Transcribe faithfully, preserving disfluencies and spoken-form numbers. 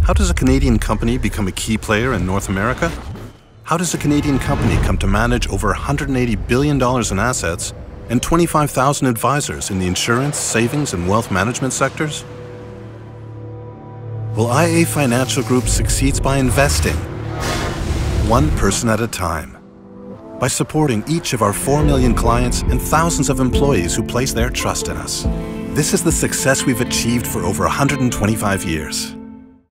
How does a Canadian company become a key player in North America? How does a Canadian company come to manage over one hundred eighty billion dollars in assets and twenty-five thousand advisors in the insurance, savings, and wealth management sectors? Well, I A Financial Group succeeds by investing, one person at a time, by supporting each of our four million clients and thousands of employees who place their trust in us. This is the success we've achieved for over one hundred twenty-five years.